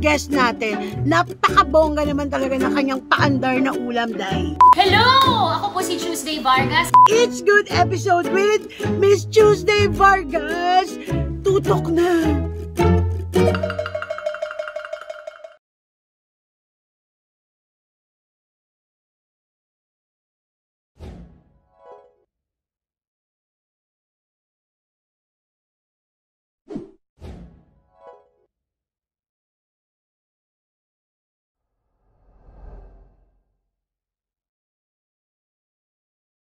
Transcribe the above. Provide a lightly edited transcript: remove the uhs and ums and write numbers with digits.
guest natin. Napakabongga naman talaga ng kanyang paandar na ulam, Day. Hello! Ako po si Tuesday Vargas. It's Good episode with Miss Tuesday Vargas. Tutok na!